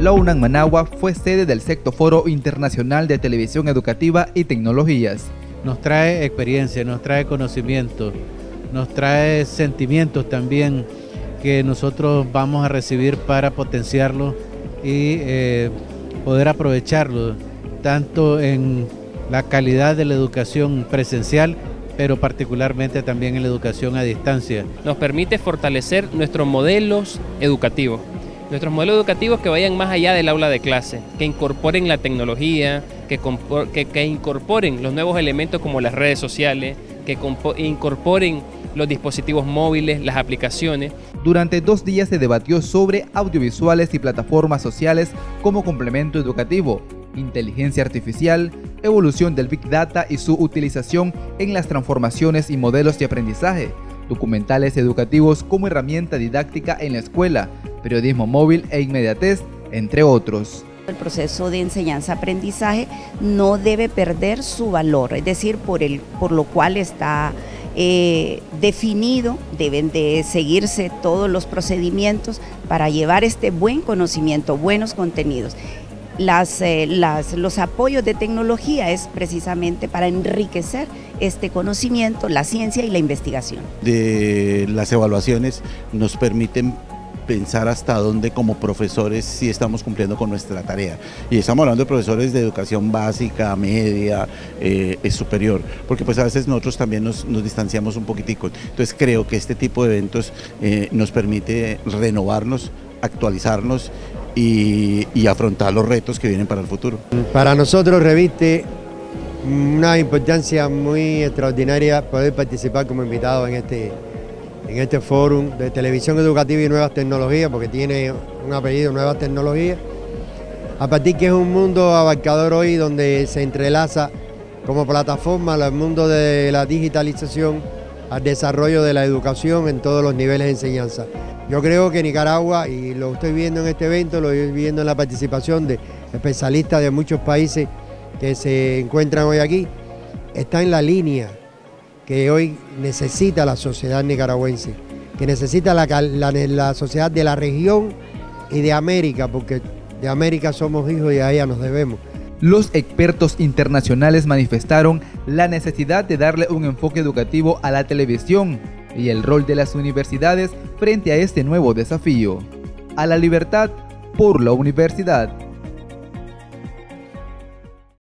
La UNAM Managua fue sede del 6º Foro Internacional de Televisión Educativa y Tecnologías. Nos trae experiencia, nos trae conocimiento, nos trae sentimientos también que nosotros vamos a recibir para potenciarlo y poder aprovecharlo tanto en la calidad de la educación presencial, pero particularmente también en la educación a distancia. Nos permite fortalecer nuestros modelos educativos que vayan más allá del aula de clase, que incorporen la tecnología, que incorporen los nuevos elementos como las redes sociales, que incorporen los dispositivos móviles, las aplicaciones. Durante 2 días se debatió sobre audiovisuales y plataformas sociales como complemento educativo, inteligencia artificial, evolución del Big Data y su utilización en las transformaciones y modelos de aprendizaje, documentales educativos como herramienta didáctica en la escuela, periodismo móvil e inmediatez, entre otros. El proceso de enseñanza-aprendizaje no debe perder su valor, es decir, por lo cual está definido, deben de seguirse todos los procedimientos para llevar este buen conocimiento, buenos contenidos. Los apoyos de tecnología es precisamente para enriquecer este conocimiento, la ciencia y la investigación. Las evaluaciones nos permiten pensar hasta dónde como profesores sí estamos cumpliendo con nuestra tarea. Y estamos hablando de profesores de educación básica, media, superior, porque pues a veces nosotros también nos distanciamos un poquitico. Entonces creo que este tipo de eventos nos permite renovarnos, actualizarnos y afrontar los retos que vienen para el futuro. Para nosotros reviste una importancia muy extraordinaria poder participar como invitado en este fórum de televisión educativa y nuevas tecnologías, porque tiene un apellido, Nuevas Tecnologías, a partir que es un mundo abarcador hoy donde se entrelaza como plataforma el mundo de la digitalización al desarrollo de la educación en todos los niveles de enseñanza. Yo creo que Nicaragua, y lo estoy viendo en este evento, lo estoy viendo en la participación de especialistas de muchos países que se encuentran hoy aquí, está en la línea que hoy necesita la sociedad nicaragüense, que necesita la sociedad de la región y de América, porque de América somos hijos y a ella nos debemos. Los expertos internacionales manifestaron la necesidad de darle un enfoque educativo a la televisión y el rol de las universidades frente a este nuevo desafío. A la libertad por la universidad.